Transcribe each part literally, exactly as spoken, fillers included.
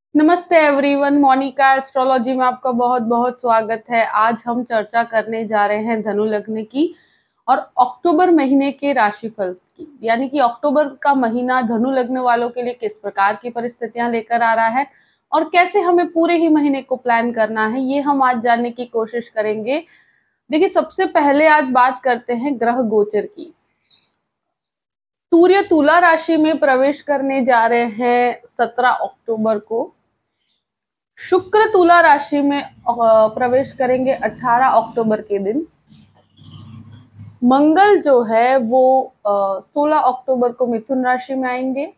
नमस्ते everyone, Monika astrology में आपका बहुत बहुत स्वागत है। आज हम चर्चा करने जा रहे हैं धनु लग्न की और अक्टूबर महीने के राशिफल की, यानी कि अक्टूबर का महीना धनु लग्न वालों के लिए किस प्रकार की परिस्थितियां लेकर आ रहा है और कैसे हमें पूरे ही महीने को प्लान करना है, ये हम आज जानने की कोशिश करेंगे। देखिए, सबसे पहले आज बात करते हैं ग्रह गोचर की। सूर्य तुला राशि में प्रवेश करने जा रहे हैं सत्रह अक्टूबर को। शुक्र तुला राशि में प्रवेश करेंगे अठारह अक्टूबर के दिन। मंगल जो है वो सोलह अक्टूबर को मिथुन राशि में आएंगे।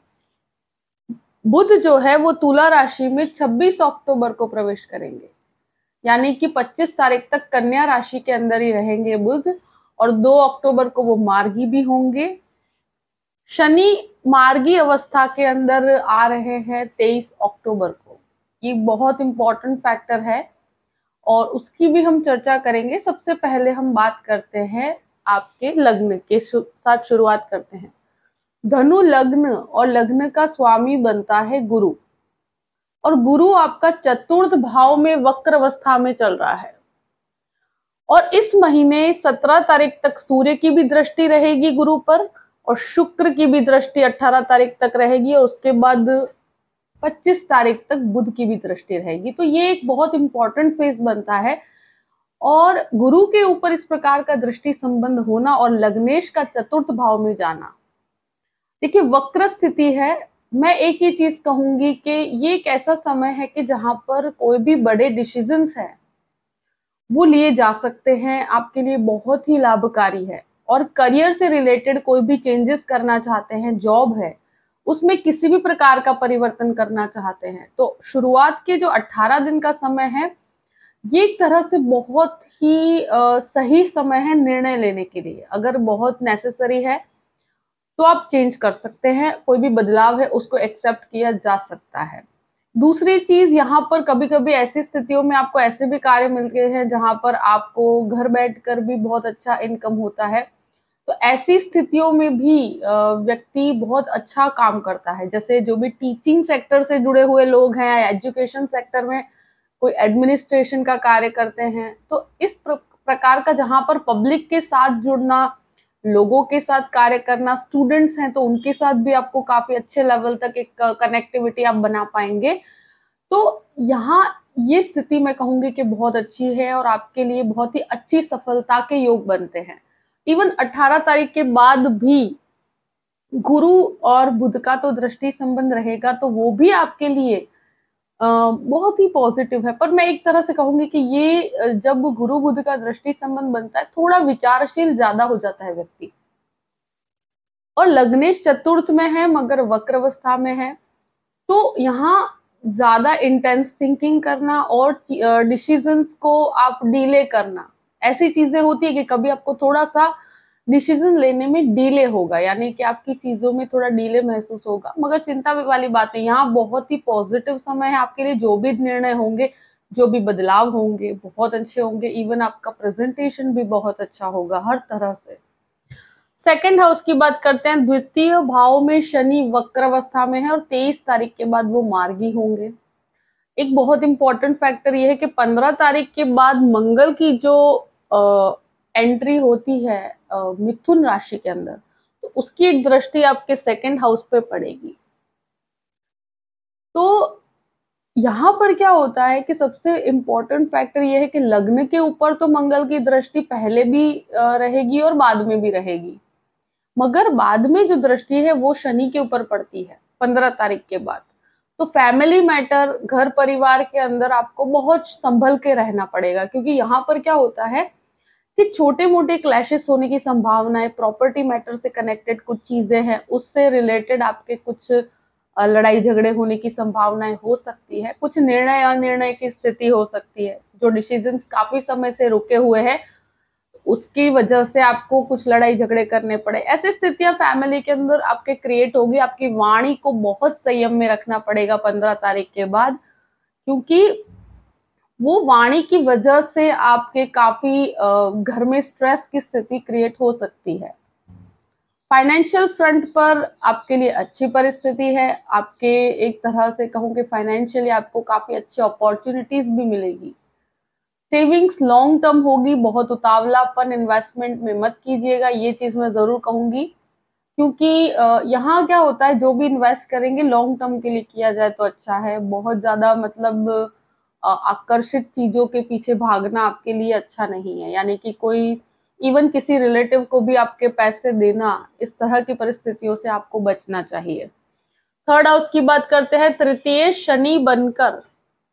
बुध जो है वो तुला राशि में छब्बीस अक्टूबर को प्रवेश करेंगे, यानी कि पच्चीस तारीख तक कन्या राशि के अंदर ही रहेंगे बुध, और दो अक्टूबर को वो मार्गी भी होंगे। शनि मार्गी अवस्था के अंदर आ रहे हैं तेईस अक्टूबर को। ये बहुत इंपॉर्टेंट फैक्टर है और उसकी भी हम चर्चा करेंगे। सबसे पहले हम बात करते हैं आपके लग्न के साथ शुरुआत करते हैं। धनु लग्न और लग्न का स्वामी बनता है गुरु, और गुरु आपका चतुर्थ भाव में वक्र अवस्था में चल रहा है। और इस महीने सत्रह तारीख तक सूर्य की भी दृष्टि रहेगी गुरु पर, और शुक्र की भी दृष्टि अठारह तारीख तक रहेगी, और उसके बाद पच्चीस तारीख तक बुध की भी दृष्टि रहेगी। तो ये एक बहुत इंपॉर्टेंट फेज बनता है। और गुरु के ऊपर इस प्रकार का दृष्टि संबंध होना और लग्नेश का चतुर्थ भाव में जाना, देखिए वक्र स्थिति है। मैं एक ही चीज कहूंगी कि ये एक ऐसा समय है कि जहां पर कोई भी बड़े डिसीजंस है वो लिए जा सकते हैं, आपके लिए बहुत ही लाभकारी है। और करियर से रिलेटेड कोई भी चेंजेस करना चाहते हैं, जॉब है उसमें किसी भी प्रकार का परिवर्तन करना चाहते हैं, तो शुरुआत के जो अठारह दिन का समय है ये एक तरह से बहुत ही आ, सही समय है निर्णय लेने के लिए। अगर बहुत नेसेसरी है तो आप चेंज कर सकते हैं, कोई भी बदलाव है उसको एक्सेप्ट किया जा सकता है। दूसरी चीज, यहाँ पर कभी कभी ऐसी स्थितियों में आपको ऐसे भी कार्य मिलते हैं जहां पर आपको घर बैठकर भी बहुत अच्छा इनकम होता है। तो ऐसी स्थितियों में भी व्यक्ति बहुत अच्छा काम करता है। जैसे जो भी टीचिंग सेक्टर से जुड़े हुए लोग हैं, एजुकेशन सेक्टर में कोई एडमिनिस्ट्रेशन का कार्य करते हैं, तो इस प्रकार का जहां पर पब्लिक के साथ जुड़ना, लोगों के साथ कार्य करना, स्टूडेंट्स हैं तो उनके साथ भी आपको काफी अच्छे लेवल तक एक कनेक्टिविटी आप बना पाएंगे। तो यहाँ ये स्थिति मैं कहूंगी कि बहुत अच्छी है और आपके लिए बहुत ही अच्छी सफलता के योग बनते हैं। इवन अठारह तारीख के बाद भी गुरु और बुध का तो दृष्टि संबंध रहेगा, तो वो भी आपके लिए बहुत ही पॉजिटिव है। पर मैं एक तरह से कहूंगी कि ये जब गुरु बुध का दृष्टि संबंध बनता है, थोड़ा विचारशील ज्यादा हो जाता है व्यक्ति। और लग्नेश चतुर्थ में है मगर वक्र अवस्था में है, तो यहाँ ज्यादा इंटेंस थिंकिंग करना और डिसीजंस को आप डिले करना, ऐसी चीजें होती है कि कभी आपको थोड़ा सा डिसीजन लेने में डिले होगा, यानी कि आपकी चीजों में थोड़ा डिले महसूस होगा। मगर चिंता वाली बात है, यहाँ बहुत ही पॉजिटिव समय है आपके लिए। जो भी निर्णय होंगे, जो भी बदलाव होंगे, बहुत अच्छे होंगे। इवन आपका प्रेजेंटेशन भी बहुत अच्छा होगा हर तरह से। सेकेंड हाउस की बात करते हैं। द्वितीय भाव में शनि वक्र अवस्था में है और तेईस तारीख के बाद वो मार्गी होंगे। एक बहुत इंपॉर्टेंट फैक्टर ये है कि पंद्रह तारीख के बाद मंगल की जो आ, एंट्री होती है आ, मिथुन राशि के अंदर, तो उसकी एक दृष्टि आपके सेकेंड हाउस पे पड़ेगी। तो यहाँ पर क्या होता है कि सबसे इंपॉर्टेंट फैक्टर ये है कि लग्न के ऊपर तो मंगल की दृष्टि पहले भी रहेगी और बाद में भी रहेगी, मगर बाद में जो दृष्टि है वो शनि के ऊपर पड़ती है पंद्रह तारीख के बाद। तो फैमिली मैटर, घर परिवार के अंदर आपको बहुत संभल के रहना पड़ेगा, क्योंकि यहाँ पर क्या होता है कि छोटे मोटे क्लैशेस होने की संभावना है। प्रॉपर्टी मैटर से कनेक्टेड कुछ चीजें हैं, उससे रिलेटेड आपके कुछ लड़ाई झगड़े होने की संभावनाएं हो सकती है। कुछ निर्णय अनिर्णय की स्थिति हो सकती है, जो डिसीजन काफी समय से रुके हुए हैं उसकी वजह से आपको कुछ लड़ाई झगड़े करने पड़े। ऐसी स्थितियां फैमिली के अंदर आपके क्रिएट होगी। आपकी वाणी को बहुत संयम में रखना पड़ेगा पंद्रह तारीख के बाद, क्योंकि वो वाणी की वजह से आपके काफी घर में स्ट्रेस की स्थिति क्रिएट हो सकती है। फाइनेंशियल फ्रंट पर आपके लिए अच्छी परिस्थिति है। आपके एक तरह से कहूँ कि फाइनेंशियली आपको काफी अच्छी अपॉर्चुनिटीज भी मिलेगी। सेविंग्स लॉन्ग टर्म होगी, बहुत उतावलापन इन्वेस्टमेंट में मत कीजिएगा, ये चीज मैं जरूर कहूंगी। क्योंकि यहाँ क्या होता है, जो भी इन्वेस्ट करेंगे लॉन्ग टर्म के लिए किया जाए तो अच्छा है। बहुत ज्यादा मतलब आकर्षित चीजों के पीछे भागना आपके लिए अच्छा नहीं है। यानी कि कोई इवन किसी रिलेटिव को भी आपके पैसे देना, इस तरह की परिस्थितियों से आपको बचना चाहिए। थर्ड हाउस की बात करते हैं। तृतीय शनि बनकर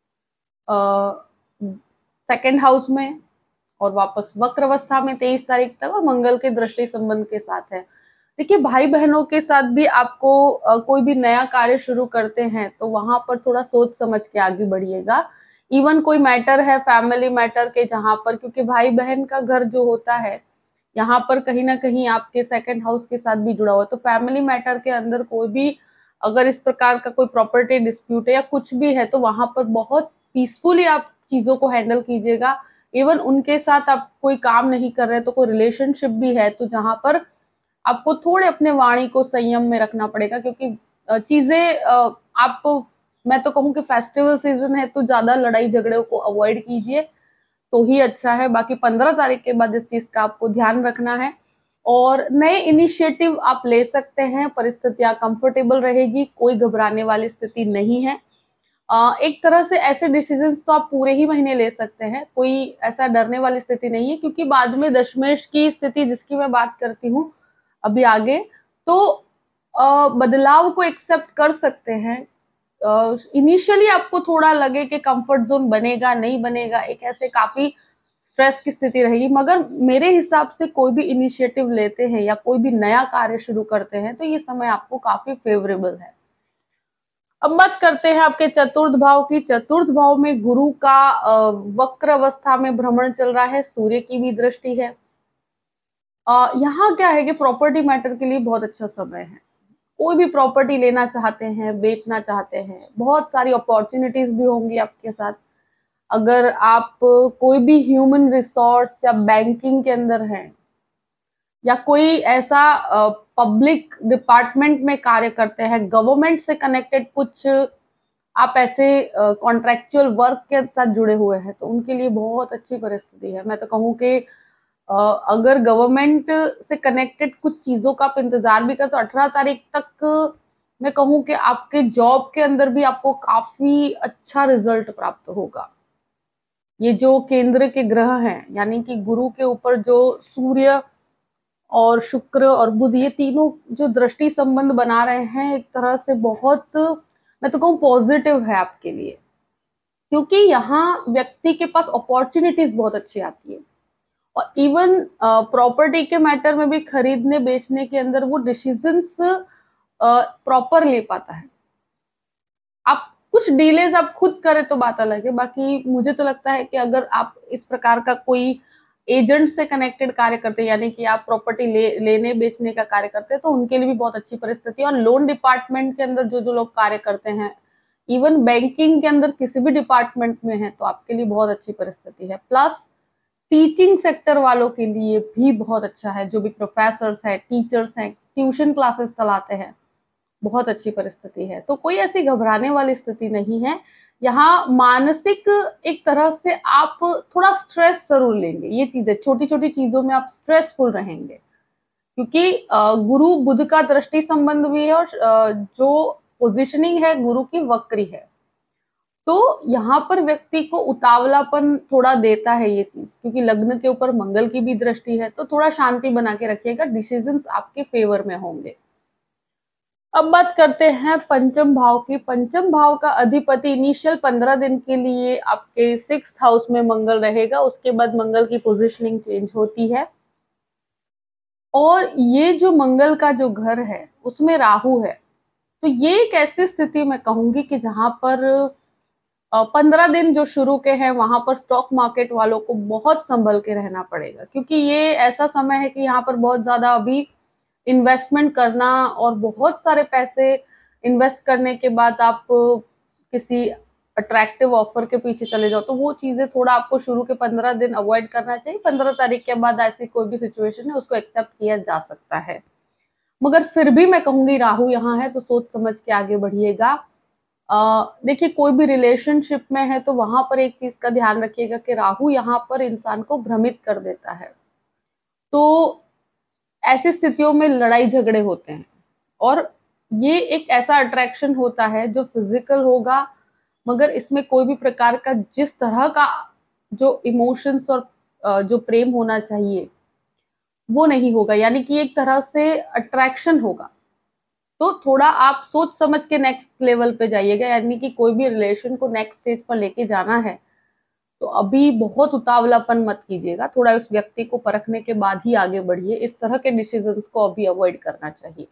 सेकेंड हाउस में और वापस वक्र अवस्था में तेईस तारीख तक, और मंगल के दृष्टि संबंध के साथ है। देखिए, भाई बहनों के साथ भी आपको आ, कोई भी नया कार्य शुरू करते हैं तो वहां पर थोड़ा सोच समझ के आगे बढ़िएगा। इवन कोई मैटर है फैमिली मैटर के, जहां पर क्योंकि भाई बहन का घर जो होता है यहाँ पर कहीं ना कहीं आपके सेकंड हाउस के साथ भी जुड़ा हुआ है, तो फैमिली मैटर के अंदर कोई भी अगर इस प्रकार का कोई प्रॉपर्टी डिस्प्यूट है या कुछ भी है तो वहां पर बहुत पीसफुली आप चीजों को हैंडल कीजिएगा। इवन उनके साथ आप कोई काम नहीं कर रहे तो कोई रिलेशनशिप भी है तो जहां पर आपको थोड़े अपने वाणी को संयम में रखना पड़ेगा, क्योंकि चीजें आप, मैं तो कहूँ कि फेस्टिवल सीजन है तो ज्यादा लड़ाई झगड़े को अवॉइड कीजिए तो ही अच्छा है। बाकी पंद्रह तारीख के बाद इस चीज का आपको ध्यान रखना है और नए इनिशिएटिव आप ले सकते हैं। परिस्थितियां कंफर्टेबल रहेगी, कोई घबराने वाली स्थिति नहीं है। एक तरह से ऐसे डिसीजंस तो आप पूरे ही महीने ले सकते हैं, कोई ऐसा डरने वाली स्थिति नहीं है, क्योंकि बाद में दशमेश की स्थिति जिसकी मैं बात करती हूँ अभी आगे, तो बदलाव को एक्सेप्ट कर सकते हैं। इनिशियली आपको थोड़ा लगे कि कंफर्ट जोन बनेगा नहीं बनेगा, एक ऐसे काफी स्ट्रेस की स्थिति रहेगी, मगर मेरे हिसाब से कोई भी इनिशिएटिव लेते हैं या कोई भी नया कार्य शुरू करते हैं तो ये समय आपको काफी फेवरेबल है। अब बात करते हैं आपके चतुर्थ भाव की। चतुर्थ भाव में गुरु का वक्र अवस्था में भ्रमण चल रहा है, सूर्य की भी दृष्टि है। यहाँ क्या है कि प्रॉपर्टी मैटर के लिए बहुत अच्छा समय है। कोई भी प्रॉपर्टी लेना चाहते हैं, बेचना चाहते हैं, बहुत सारी अपॉर्चुनिटीज भी होंगी आपके साथ। अगर आप कोई भी ह्यूमन रिसोर्स या बैंकिंग के अंदर हैं या कोई ऐसा पब्लिक डिपार्टमेंट में कार्य करते हैं, गवर्नमेंट से कनेक्टेड कुछ आप ऐसे कॉन्ट्रेक्चुअल वर्क के साथ जुड़े हुए हैं तो उनके लिए बहुत अच्छी परिस्थिति है। मैं तो कहूँ कि अगर गवर्नमेंट से कनेक्टेड कुछ चीजों का आप इंतजार भी कर तो अठारह तारीख तक मैं कहूँ कि आपके जॉब के अंदर भी आपको काफी अच्छा रिजल्ट प्राप्त होगा। ये जो केंद्र के ग्रह हैं, यानी कि गुरु के ऊपर जो सूर्य और शुक्र और बुध, ये तीनों जो दृष्टि संबंध बना रहे हैं, एक तरह से बहुत, मैं तो कहूँ पॉजिटिव है आपके लिए, क्योंकि यहाँ व्यक्ति के पास अपॉर्चुनिटीज बहुत अच्छी आती है। और इवन प्रॉपर्टी के मैटर में भी खरीदने बेचने के अंदर वो डिसीजंस प्रॉपर ले पाता है। आप कुछ डिलेज आप खुद करें तो बात अलग है, बाकी मुझे तो लगता है कि अगर आप इस प्रकार का कोई एजेंट से कनेक्टेड कार्य करते हैं, यानी कि आप प्रॉपर्टी ले, लेने बेचने का कार्य करते हैं, तो उनके लिए भी बहुत अच्छी परिस्थिति है। और लोन डिपार्टमेंट के अंदर जो जो लोग कार्य करते हैं, इवन बैंकिंग के अंदर किसी भी डिपार्टमेंट में है तो आपके लिए बहुत अच्छी परिस्थिति है। प्लस टीचिंग सेक्टर वालों के लिए भी बहुत अच्छा है, जो भी प्रोफेसर्स हैं, टीचर्स हैं, ट्यूशन क्लासेस चलाते हैं, बहुत अच्छी परिस्थिति है। तो कोई ऐसी घबराने वाली स्थिति नहीं है। यहाँ मानसिक एक तरह से आप थोड़ा स्ट्रेस जरूर लेंगे, ये चीजें छोटी छोटी चीजों में आप स्ट्रेसफुल रहेंगे, क्योंकि गुरु बुध का दृष्टि संबंध भी है और जो पोजिशनिंग है गुरु की वक्री है, तो यहाँ पर व्यक्ति को उतावलापन थोड़ा देता है ये चीज, क्योंकि लग्न के ऊपर मंगल की भी दृष्टि है, तो थोड़ा शांति बना के रखिएगा, डिसीजंस आपके फेवर में होंगे। अब बात करते हैं पंचम भाव की। पंचम भाव का अधिपति इनिशियल पंद्रह दिन के लिए आपके सिक्स हाउस में मंगल रहेगा, उसके बाद मंगल की पोजीशनिंग चेंज होती है। और ये जो मंगल का जो घर है उसमें राहु है, तो ये एक ऐसी स्थिति मैं कहूंगी कि जहां पर पंद्रह दिन जो शुरू के हैं वहां पर स्टॉक मार्केट वालों को बहुत संभल के रहना पड़ेगा, क्योंकि ये ऐसा समय है कि यहाँ पर बहुत ज्यादा अभी इन्वेस्टमेंट करना और बहुत सारे पैसे इन्वेस्ट करने के बाद आप किसी अट्रैक्टिव ऑफर के पीछे चले जाओ, तो वो चीजें थोड़ा आपको शुरू के पंद्रह दिन अवॉइड करना चाहिए। पंद्रह तारीख के बाद ऐसी कोई भी सिचुएशन है उसको एक्सेप्ट किया जा सकता है। मगर फिर भी मैं कहूंगी राहु यहाँ है तो सोच समझ के आगे बढ़िएगा। देखिए कोई भी रिलेशनशिप में है तो वहां पर एक चीज का ध्यान रखिएगा कि राहु यहाँ पर इंसान को भ्रमित कर देता है, तो ऐसी स्थितियों में लड़ाई झगड़े होते हैं। और ये एक ऐसा अट्रैक्शन होता है जो फिजिकल होगा, मगर इसमें कोई भी प्रकार का जिस तरह का जो इमोशंस और जो प्रेम होना चाहिए वो नहीं होगा, यानी कि एक तरह से अट्रैक्शन होगा। तो थोड़ा आप सोच समझ के नेक्स्ट लेवल पे जाइएगा, यानी कि कोई भी रिलेशन को नेक्स्ट स्टेज पर लेके जाना है तो अभी बहुत उतावलापन मत कीजिएगा, थोड़ा उस व्यक्ति को परखने के बाद ही आगे बढ़िए। इस तरह के डिसीजंस को अभी अवॉइड करना चाहिए।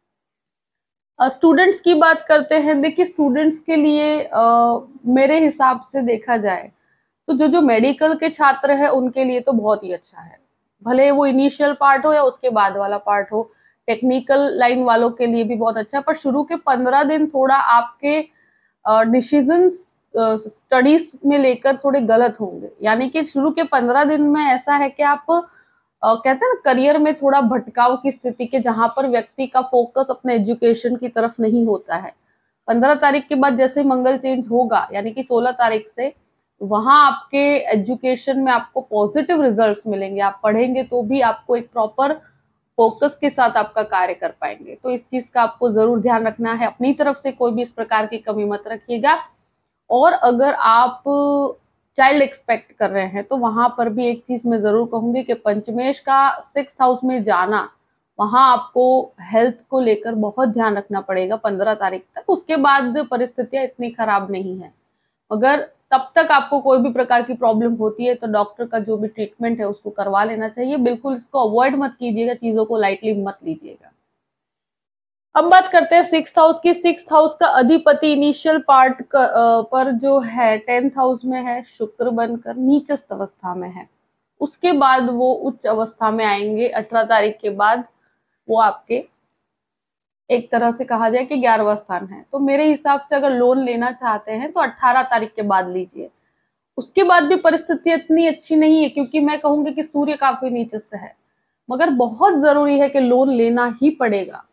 स्टूडेंट्स uh, की बात करते हैं। देखिए स्टूडेंट्स के लिए uh, मेरे हिसाब से देखा जाए तो जो जो मेडिकल के छात्र है उनके लिए तो बहुत ही अच्छा है, भले वो इनिशियल पार्ट हो या उसके बाद वाला पार्ट हो। टेक्निकल लाइन वालों के लिए भी बहुत अच्छा है, पर शुरू के पंद्रह दिन थोड़ा आपके डिसीजंस स्टडीज में लेकर थोड़े गलत होंगे, यानी कि शुरू के पंद्रह दिन में ऐसा है कि आप uh, कहते हैं ना करियर में थोड़ा भटकाव की स्थिति के, जहां पर व्यक्ति का फोकस अपने एजुकेशन की तरफ नहीं होता है। पंद्रह तारीख के बाद जैसे मंगल चेंज होगा, यानी कि सोलह तारीख से वहां आपके एजुकेशन में आपको पॉजिटिव रिजल्ट्स मिलेंगे। आप पढ़ेंगे तो भी आपको एक प्रॉपर फोकस के साथ आपका कार्य कर पाएंगे। तो इस चीज का आपको जरूर ध्यान रखना है, अपनी तरफ से कोई भी इस प्रकार की कमी मत रखिएगा। और अगर आप चाइल्ड एक्सपेक्ट कर रहे हैं तो वहां पर भी एक चीज मैं जरूर कहूंगी कि पंचमेश का सिक्स हाउस में जाना, वहां आपको हेल्थ को लेकर बहुत ध्यान रखना पड़ेगा पंद्रह तारीख तक। उसके बाद परिस्थितियां इतनी खराब नहीं है, मगर तब तक आपको कोई भी प्रकार की प्रॉब्लम होती है तो डॉक्टर का जो भी ट्रीटमेंट है उसको करवा लेना चाहिए। बिल्कुल इसको अवॉइड मत कीजिएगा, चीजों को लाइटली मत लीजिएगा। अब बात करते हैं सिक्स हाउस की। सिक्स हाउस का अधिपति इनिशियल पार्ट पर जो है टेंथ हाउस में है, शुक्र बनकर नीचस्थ अवस्था में है। उसके बाद वो उच्च अवस्था में आएंगे अठारह तारीख के बाद। वो आपके एक तरह से कहा जाए कि ग्यारहवां स्थान है। तो मेरे हिसाब से अगर लोन लेना चाहते हैं तो अठारह तारीख के बाद लीजिए। उसके बाद भी परिस्थिति इतनी अच्छी नहीं है, क्योंकि मैं कहूंगी कि सूर्य काफी नीचस्थ है, मगर बहुत जरूरी है कि लोन लेना ही पड़ेगा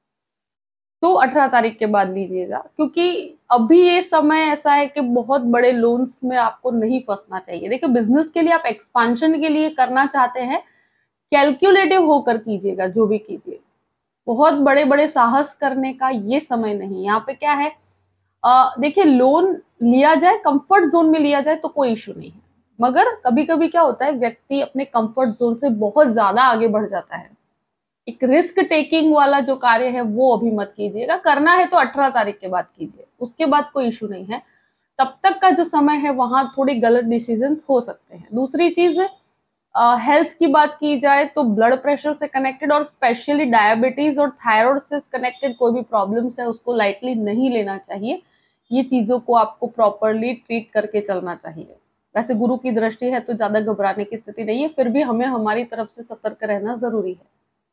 तो अठारह तारीख के बाद लीजिएगा, क्योंकि अभी ये समय ऐसा है कि बहुत बड़े लोन्स में आपको नहीं फंसना चाहिए। देखिए बिजनेस के लिए आप एक्सपांशन के लिए करना चाहते हैं, कैलकुलेटिव होकर कीजिएगा, जो भी कीजिए। बहुत बड़े बड़े साहस करने का ये समय नहीं। यहाँ पे क्या है, देखिए लोन लिया जाए कंफर्ट जोन में लिया जाए तो कोई इशू नहीं है, मगर कभी कभी क्या होता है व्यक्ति अपने कंफर्ट जोन से बहुत ज्यादा आगे बढ़ जाता है। एक रिस्क टेकिंग वाला जो कार्य है वो अभी मत कीजिएगा। करना है तो अठारह तारीख के बाद कीजिए, उसके बाद कोई इशू नहीं है। तब तक का जो समय है वहां थोड़ी गलत डिसीजन हो सकते हैं। दूसरी चीज हेल्थ uh, की बात की जाए तो ब्लड प्रेशर से कनेक्टेड और स्पेशली डायबिटीज और थायराइड से कनेक्टेड कोई भी प्रॉब्लम्स है उसको लाइटली नहीं लेना चाहिए। ये चीजों को आपको प्रॉपरली ट्रीट करके चलना चाहिए। वैसे गुरु की दृष्टि है तो ज्यादा घबराने की स्थिति नहीं है, फिर भी हमें हमारी तरफ से सतर्क रहना जरूरी है।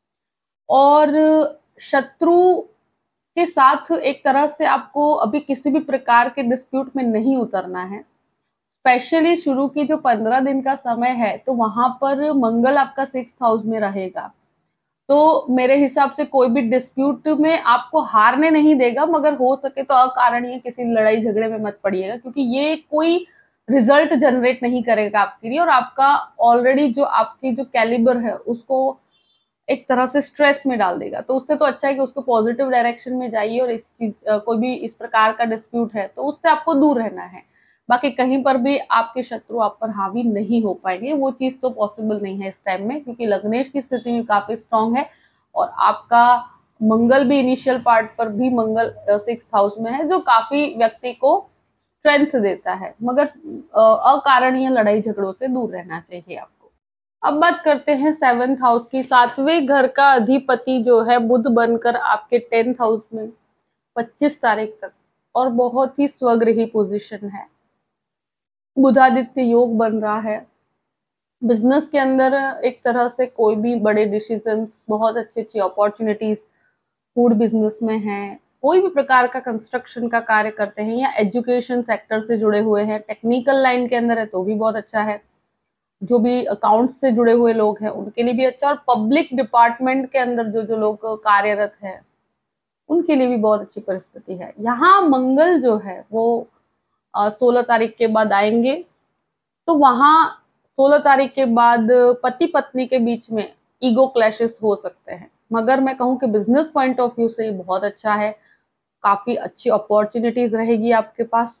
और शत्रु के साथ एक तरह से आपको अभी किसी भी प्रकार के डिस्प्यूट में नहीं उतरना है। स्पेशली शुरू की जो पंद्रह दिन का समय है तो वहां पर मंगल आपका सिक्स हाउस में रहेगा, तो मेरे हिसाब से कोई भी डिस्प्यूट में आपको हारने नहीं देगा, मगर हो सके तो अकारणीय किसी लड़ाई झगड़े में मत पड़िएगा, क्योंकि ये कोई रिजल्ट जनरेट नहीं करेगा आपके लिए। और आपका ऑलरेडी जो आपकी जो कैलिबर है उसको एक तरह से स्ट्रेस में डाल देगा। तो उससे तो अच्छा है कि उसको पॉजिटिव डायरेक्शन में जाइए। और इस चीज कोई भी इस प्रकार का डिस्प्यूट है तो उससे आपको दूर रहना है। बाकी कहीं पर भी आपके शत्रु आप पर हावी नहीं हो पाएंगे, वो चीज तो पॉसिबल नहीं है इस टाइम में, क्योंकि लग्नेश की स्थिति भी काफी स्ट्रांग है और आपका मंगल भी इनिशियल पार्ट पर भी मंगल सिक्स हाउस में है, जो काफी व्यक्ति को स्ट्रेंथ देता है। मगर अकारणीय लड़ाई झगड़ों से दूर रहना चाहिए आपको। अब बात करते हैं सेवंथ हाउस की। सातवें घर का अधिपति जो है बुध बनकर आपके टेंथ हाउस में पच्चीस तारीख तक, और बहुत ही स्वगृही पोजीशन है। बुधादित्य योग बन रहा है। बिजनेस के अंदर एक तरह से कोई भी बड़े डिसीजन, बहुत अच्छी अच्छी अपॉर्चुनिटीज फूड बिजनेस में है, कोई भी प्रकार का कंस्ट्रक्शन का कार्य करते हैं या एजुकेशन सेक्टर से जुड़े हुए हैं, टेक्निकल लाइन के अंदर है तो भी बहुत अच्छा है। जो भी अकाउंट्स से जुड़े हुए लोग हैं उनके लिए भी अच्छा, और पब्लिक डिपार्टमेंट के अंदर जो जो लोग कार्यरत हैं उनके लिए भी बहुत अच्छी परिस्थिति है। यहाँ मंगल जो है वो सोलह तारीख के बाद आएंगे, तो वहां सोलह तारीख के बाद पति पत्नी के बीच में ईगो क्लैशेस हो सकते हैं, मगर मैं कहूँ कि बिजनेस पॉइंट ऑफ व्यू से ये बहुत अच्छा है, काफी अच्छी अपॉर्चुनिटीज रहेगी आपके पास।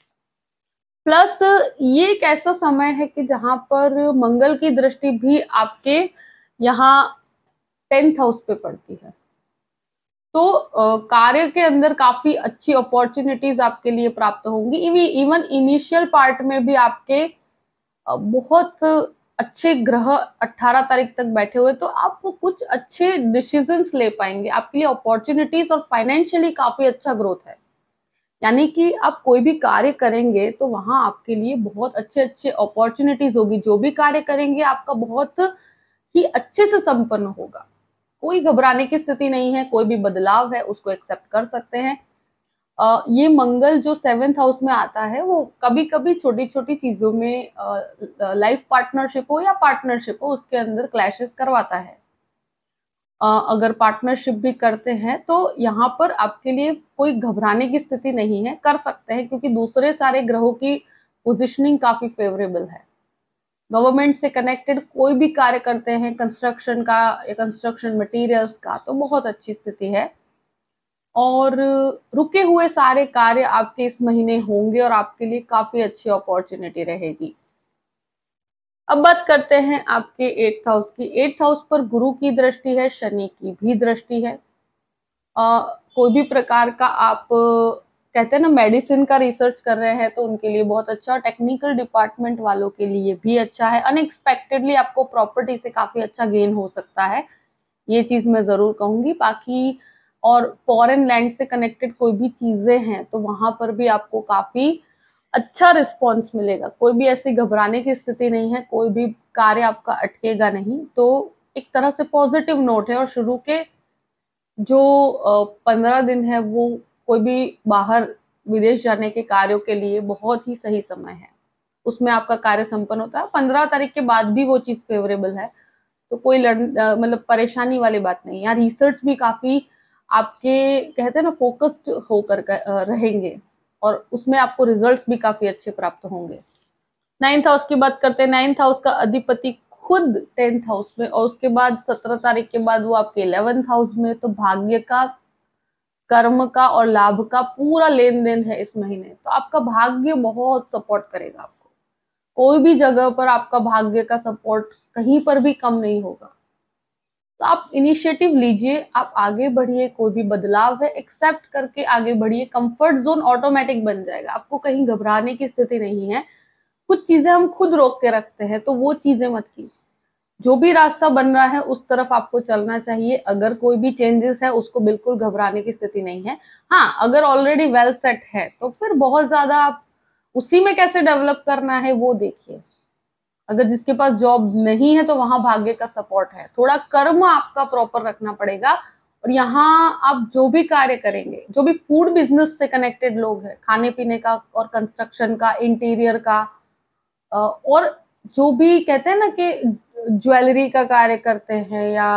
प्लस ये एक ऐसा समय है कि जहां पर मंगल की दृष्टि भी आपके यहाँ टेंथ हाउस पे पड़ती है, तो कार्य के अंदर काफी अच्छी अपॉर्चुनिटीज आपके लिए प्राप्त होंगी। इवन इनिशियल पार्ट में भी आपके अ, बहुत अच्छे ग्रह अठारह तारीख तक बैठे हुए, तो आप कुछ अच्छे डिसीजंस ले पाएंगे, आपके लिए अपॉर्चुनिटीज और फाइनेंशियली काफी अच्छा ग्रोथ है। यानी कि आप कोई भी कार्य करेंगे तो वहां आपके लिए बहुत अच्छे अच्छे अपॉर्चुनिटीज होगी, जो भी कार्य करेंगे आपका बहुत ही अच्छे से संपन्न होगा। कोई घबराने की स्थिति नहीं है, कोई भी बदलाव है उसको एक्सेप्ट कर सकते हैं। Uh, ये मंगल जो सेवेंथ हाउस में आता है वो कभी कभी छोटी छोटी चीजों में लाइफ uh, पार्टनरशिप हो या पार्टनरशिप हो उसके अंदर क्लैशेस करवाता है। uh, अगर पार्टनरशिप भी करते हैं तो यहाँ पर आपके लिए कोई घबराने की स्थिति नहीं है, कर सकते हैं, क्योंकि दूसरे सारे ग्रहों की पोजिशनिंग काफी फेवरेबल है। गवर्नमेंट से कनेक्टेड कोई भी कार्य करते हैं, कंस्ट्रक्शन का या कंस्ट्रक्शन मटेरियल्स का, तो बहुत अच्छी स्थिति है। और रुके हुए सारे कार्य आपके इस महीने होंगे और आपके लिए काफी अच्छी अपॉर्चुनिटी रहेगी। अब बात करते हैं आपके एट्थ हाउस की। एट्थ हाउस पर गुरु की दृष्टि है, शनि की भी दृष्टि है। आ, कोई भी प्रकार का आप कहते हैं ना मेडिसिन का रिसर्च कर रहे हैं तो उनके लिए बहुत अच्छा, टेक्निकल डिपार्टमेंट वालों के लिए भी अच्छा है। अनएक्सपेक्टेडली आपको प्रॉपर्टी से काफी अच्छा गेन हो सकता है, ये चीज मैं जरूर कहूंगी। बाकी और फॉरेन लैंड से कनेक्टेड कोई भी चीजें हैं तो वहां पर भी आपको काफी अच्छा रिस्पॉन्स मिलेगा, कोई भी ऐसी घबराने की स्थिति नहीं है, कोई भी कार्य आपका अटकेगा नहीं। तो एक तरह से पॉजिटिव नोट है। और शुरू के जो पंद्रह दिन है वो कोई भी बाहर विदेश जाने के कार्यों के लिए बहुत ही सही समय है, उसमें आपका कार्य संपन्न होता है। पंद्रह तारीख के बाद भी वो चीज फेवरेबल है, तो कोई लड़ मतलब परेशानी वाली बात नहीं। यहाँ रिसर्च भी काफी आपके कहते हैं ना फोकस्ड होकर रहेंगे और उसमें आपको रिजल्ट्स भी काफी अच्छे प्राप्त होंगे। नाइन्थ हाउस की बात करते हैं। नाइन्थ हाउस का अधिपति खुद टेंथ हाउस में, और उसके बाद सत्रह तारीख के बाद वो आपके इलेवेंथ हाउस में, तो भाग्य का, कर्म का और लाभ का पूरा लेन देन है इस महीने। तो आपका भाग्य बहुत सपोर्ट करेगा आपको, कोई भी जगह पर आपका भाग्य का सपोर्ट कहीं पर भी कम नहीं होगा। तो आप इनिशिएटिव लीजिए, आप आगे बढ़िए, कोई भी बदलाव है एक्सेप्ट करके आगे बढ़िए। कंफर्ट जोन ऑटोमेटिक बन जाएगा, आपको कहीं घबराने की स्थिति नहीं है। कुछ चीजें हम खुद रोक के रखते हैं तो वो चीजें मत कीजिए, जो भी रास्ता बन रहा है उस तरफ आपको चलना चाहिए। अगर कोई भी चेंजेस है उसको बिल्कुल घबराने की स्थिति नहीं है। हाँ, अगर ऑलरेडी वेल सेट है तो फिर बहुत ज्यादा आप उसी में कैसे डेवलप करना है वो देखिए। अगर जिसके पास जॉब नहीं है तो वहां भाग्य का सपोर्ट है, थोड़ा कर्म आपका प्रॉपर रखना पड़ेगा। और यहाँ आप जो भी कार्य करेंगे, जो भी फूड बिजनेस से कनेक्टेड लोग हैं, खाने पीने का और कंस्ट्रक्शन का, इंटीरियर का, और जो भी कहते हैं ना कि ज्वेलरी का कार्य करते हैं या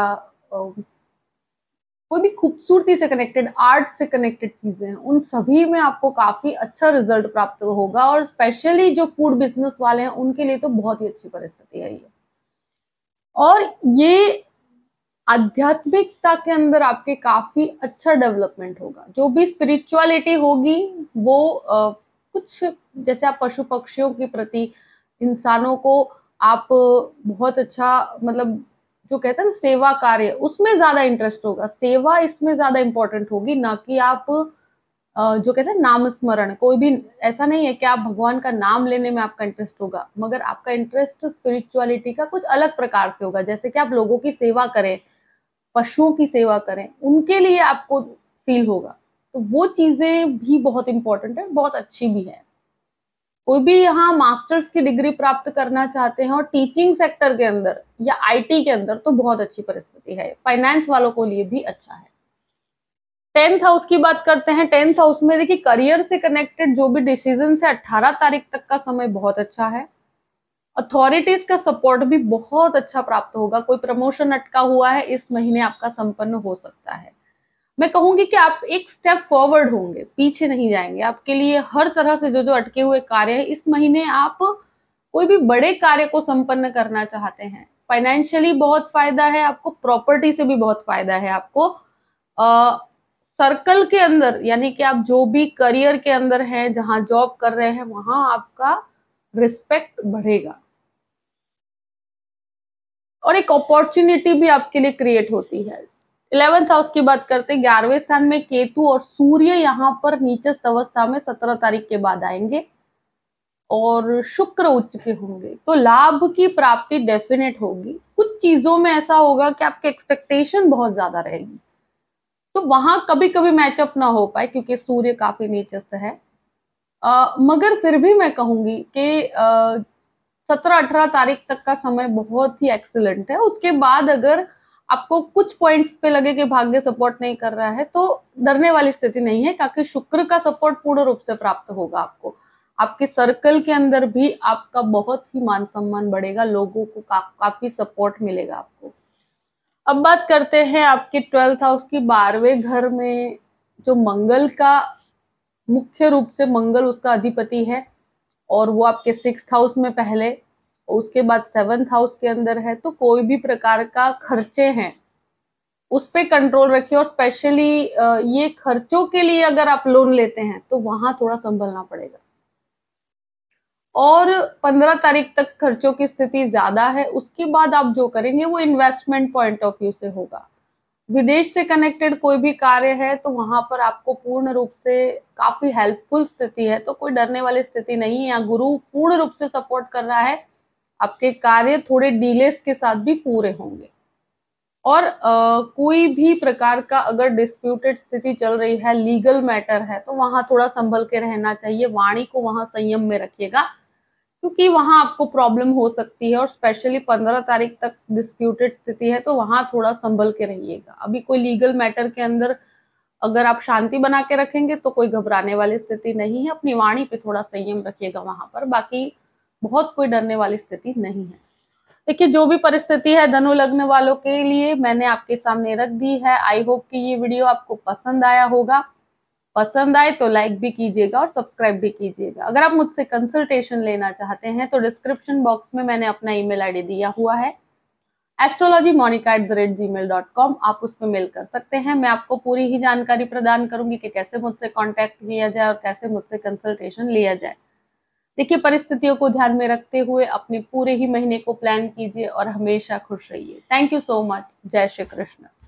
कोई भी खूबसूरती से कनेक्टेड, आर्ट से कनेक्टेड चीजें हैं, उन सभी में आपको काफी अच्छा रिजल्ट प्राप्त होगा। और स्पेशली जो फूड बिजनेस वाले हैं उनके लिए तो बहुत ही अच्छी परिस्थिति है ये। और ये आध्यात्मिकता के अंदर आपके काफी अच्छा डेवलपमेंट होगा। जो भी स्पिरिचुअलिटी होगी वो आ, कुछ जैसे आप पशु पक्षियों के प्रति, इंसानों को आप बहुत अच्छा मतलब जो कहते हैं ना सेवा कार्य, उसमें ज्यादा इंटरेस्ट होगा। सेवा इसमें ज्यादा इंपॉर्टेंट होगी, ना कि आप जो कहते हैं नाम स्मरण। कोई भी ऐसा नहीं है कि आप भगवान का नाम लेने में आपका इंटरेस्ट होगा, मगर आपका इंटरेस्ट स्पिरिचुअलिटी का कुछ अलग प्रकार से होगा। जैसे कि आप लोगों की सेवा करें, पशुओं की सेवा करें, उनके लिए आपको फील होगा। तो वो चीजें भी बहुत इंपॉर्टेंट है, बहुत अच्छी भी है। कोई भी यहाँ मास्टर्स की डिग्री प्राप्त करना चाहते हैं और टीचिंग सेक्टर के अंदर या आईटी के अंदर, तो बहुत अच्छी परिस्थिति है। फाइनेंस वालों को लिए भी अच्छा है। टेंथ हाउस की बात करते हैं। टेंथ हाउस में देखिए करियर से कनेक्टेड जो भी डिसीजन है, अठारह तारीख तक का समय बहुत अच्छा है। अथॉरिटीज का सपोर्ट भी बहुत अच्छा प्राप्त होगा। कोई प्रमोशन अटका हुआ है इस महीने आपका संपन्न हो सकता है। मैं कहूंगी कि आप एक स्टेप फॉरवर्ड होंगे, पीछे नहीं जाएंगे। आपके लिए हर तरह से जो जो अटके हुए कार्य है, इस महीने आप कोई भी बड़े कार्य को संपन्न करना चाहते हैं। फाइनेंशियली बहुत फायदा है आपको, प्रॉपर्टी से भी बहुत फायदा है आपको। आ, सर्कल के अंदर, यानी कि आप जो भी करियर के अंदर हैं, जहां जॉब कर रहे हैं, वहां आपका रिस्पेक्ट बढ़ेगा और एक अपॉर्चुनिटी भी आपके लिए क्रिएट होती है। इलेवेंथ हाउस की बात करते हैं, ग्यारहवें स्थान में केतु और सूर्य यहाँ पर नीचस्थ अवस्था में सत्रह तारीख के बाद आएंगे और शुक्र उच्च के होंगे, तो लाभ की प्राप्ति डेफिनेट होगी। कुछ चीजों में ऐसा होगा कि आपके एक्सपेक्टेशन बहुत ज्यादा रहेगी, तो वहां कभी कभी मैचअप ना हो पाए क्योंकि सूर्य काफी नीचस्थ है। आ, मगर फिर भी मैं कहूंगी कि सत्रह अठारह तारीख तक का समय बहुत ही एक्सीलेंट है। उसके बाद अगर आपको कुछ पॉइंट्स पे लगे कि भाग्य सपोर्ट नहीं कर रहा है, तो डरने वाली स्थिति नहीं है, क्योंकि शुक्र का सपोर्ट पूर्ण रूप से प्राप्त होगा आपको। आपके सर्कल के अंदर भी आपका बहुत ही मान सम्मान बढ़ेगा, लोगों को का, काफी सपोर्ट मिलेगा आपको। अब बात करते हैं आपके ट्वेल्थ हाउस की। बारहवें घर में जो मंगल का, मुख्य रूप से मंगल उसका अधिपति है और वो आपके सिक्स हाउस में पहले, उसके बाद सेवंथ हाउस के अंदर है। तो कोई भी प्रकार का खर्चे हैं उस पे कंट्रोल रखिए, और स्पेशली ये खर्चों के लिए अगर आप लोन लेते हैं तो वहां थोड़ा संभलना पड़ेगा। और पंद्रह तारीख तक खर्चों की स्थिति ज्यादा है, उसके बाद आप जो करेंगे वो इन्वेस्टमेंट पॉइंट ऑफ व्यू से होगा। विदेश से कनेक्टेड कोई भी कार्य है तो वहां पर आपको पूर्ण रूप से काफी हेल्पफुल स्थिति है, तो कोई डरने वाली स्थिति नहीं है। या गुरु पूर्ण रूप से सपोर्ट कर रहा है, आपके कार्य थोड़े डिलेस के साथ भी पूरे होंगे। और आ, कोई भी प्रकार का अगर डिस्प्यूटेड स्थिति चल रही है, लीगल मैटर है, तो वहां थोड़ा संभल के रहना चाहिए। वाणी को वहां संयम में रखिएगा क्योंकि वहां आपको प्रॉब्लम हो सकती है, और स्पेशली पंद्रह तारीख तक डिस्प्यूटेड स्थिति है तो वहां थोड़ा संभल के रहिएगा। अभी कोई लीगल मैटर के अंदर अगर आप शांति बना के रखेंगे तो कोई घबराने वाली स्थिति नहीं है। अपनी वाणी पे थोड़ा संयम रखिएगा वहां पर, बाकी बहुत कोई डरने वाली स्थिति नहीं है। देखिए, जो भी परिस्थिति है धनु लग्न वालों के लिए मैंने आपके सामने रख दी है। आई होप कि ये वीडियो आपको पसंद आया होगा। पसंद आए तो लाइक भी कीजिएगा और सब्सक्राइब भी कीजिएगा। अगर आप मुझसे कंसल्टेशन लेना चाहते हैं तो डिस्क्रिप्शन बॉक्स में मैंने अपना ईमेल आईडी दिया हुआ है, astrology Monika at the rate Gmail dot com. आप उस पर मेल कर सकते हैं। मैं आपको पूरी ही जानकारी प्रदान करूंगी कि कैसे मुझसे कांटेक्ट किया जाए और कैसे मुझसे कंसल्टेशन लिया जाए। देखिए, परिस्थितियों को ध्यान में रखते हुए अपने पूरे ही महीने को प्लान कीजिए और हमेशा खुश रहिए। Thank you so much. जय श्री कृष्ण।